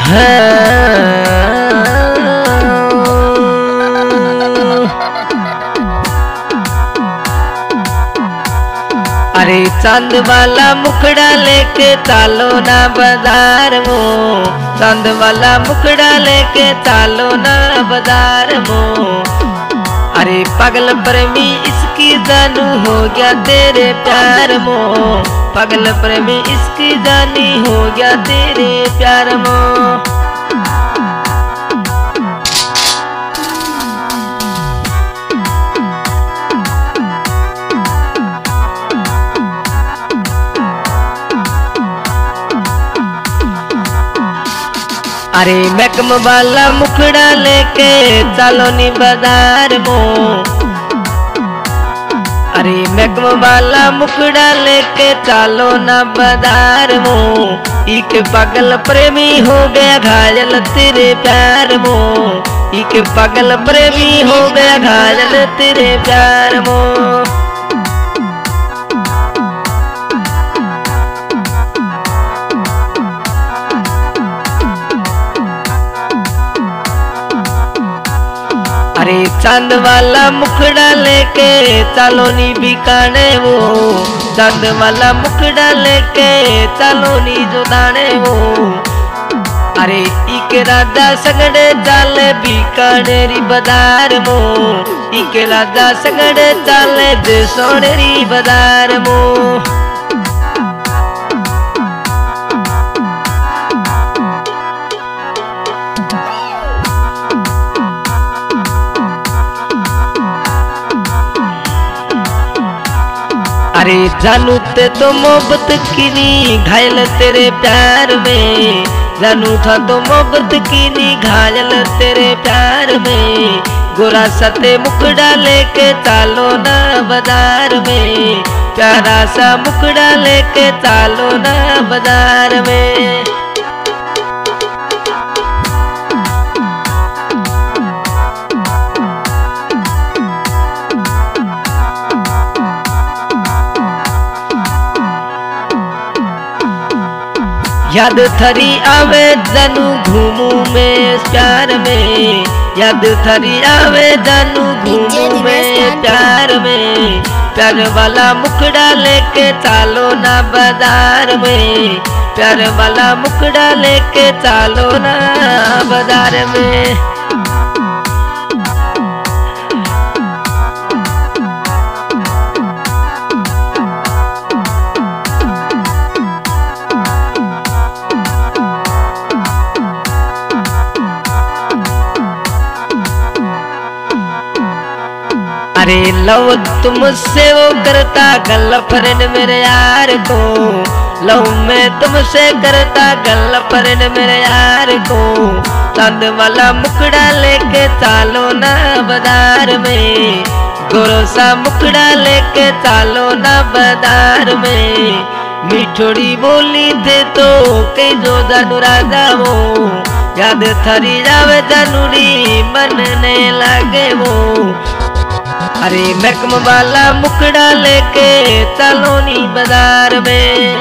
अरे चांद वाला मुखड़ा लेके चालो ना बाजार मो, चांद वाला मुखड़ा लेके चालो ना बाजार मो। अरे पागल प्रेमी इसकी जानू हो गया तेरे प्यार मो, पागल प्रेमी इसकी जानी हो गया तेरे प्यार मो। अरे महकम वाला मुखड़ा लेके चलो नी बाजार मो, अरे महकम वाला मुखड़ा लेके चलो ना बाजार मो। एक पागल प्रेमी हो गया घायल तेरे प्यार मो, एक पागल प्रेमी हो गया घायल तेरे प्यार मो। अरे चांद वाला मुखड़ा लेके चलो नी बिकाने वो, चांद वाला मुखड़ा लेके चलो नी जुदाने वो। अरे एक राजा सगड़े चाले बिकाने री बाजार मो, एक राजा सगड़े चाले दे सोने री बाजार मो। अरे जानू ते तो मोहब्बत की नी घायल तेरे प्यार में, जानू था तो मोहब्बत की नी घायल तेरे प्यार में। गोरा सते मुखड़ा लेके चालो ना बाजार में, प्यारा सा मुखड़ा लेके चालो ना बाजार में। याद थरी आवे जानू घूमू में प्यार में, याद थरी आवे जानू घूमू में प्यार में। प्यार वाला मुखड़ा लेके चालो ना बाजार में, प्यार वाला मुखड़ा लेके चालो ना बाजार में। अरे लव तुमसे वो करता गर्लफ्रेंड मेरे यार को, लव में तुमसे करता गर्लफ्रेंड मेरे यार को। चांद वाला मुखड़ा लेके चालो ना बाजार में, गोरो सा मुखड़ा लेके चालो ना बाजार में। मिठोड़ी बोली दे तो कई जो जानू राजा वो, याद थरी जावे जानूरी बनने लागे वो। अरे महकम वाला मुखड़ा लेके चलो नी बाजार में।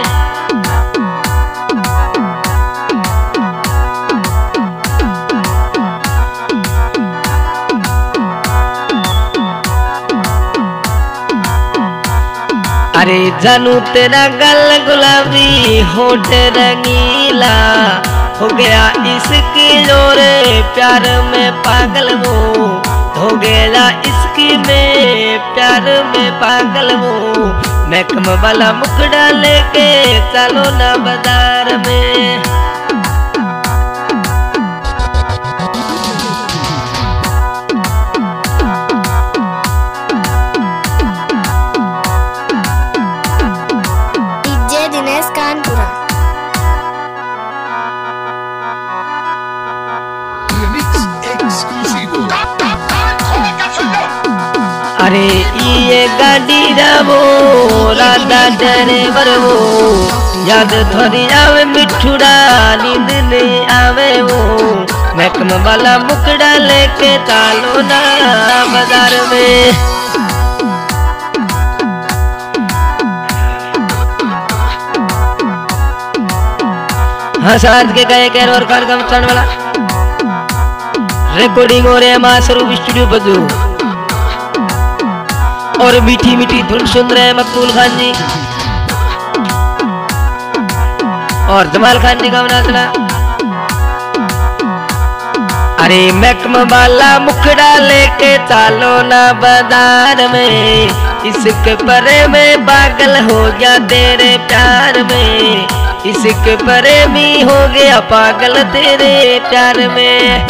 अरे जानू तेरा गल गुलाबी होठ रंगीला, हो गया इसकी जोरे प्यार में पागल वो, हो गया इसकी में प्यार में पागल वो। महकम वाला मुखड़ा लेके चलो ना बाजार में। डीजे दिनेश कानपुरा। अरे ये गाड़ी रावो राधा ड्राइवर वो, याद थोड़ी आवे मिठुड़ा नींद नहीं आवे वो। महकम वाला मुखड़ा लेके चालो ना बाजार में। हाँ साथ के गए कैर और कार्यक्रम चलने वाला रिकॉर्डिंग हो रहे हैं मां स्वरूप स्टूडियो बजू और मीठी मीठी धुन सुन रहे हैं मकबूल खान जी और जमाल खान जी का नाचना। अरे महकमा वाला मुखड़ा लेके चालो ना बाजार में, इसके परे में पागल हो गया तेरे प्यार में, इसके परे भी हो गया पागल तेरे प्यार में।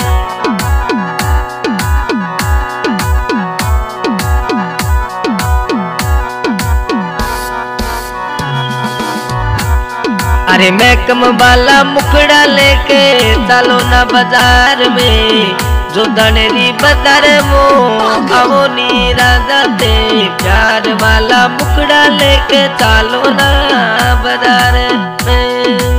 अरे महकम वाला मुखड़ा लेके चलो ना बाजार में, जो दनेरी बाजार वो आवो नी राजा दे, प्यार वाला मुखड़ा लेके चलो ना बाजार में।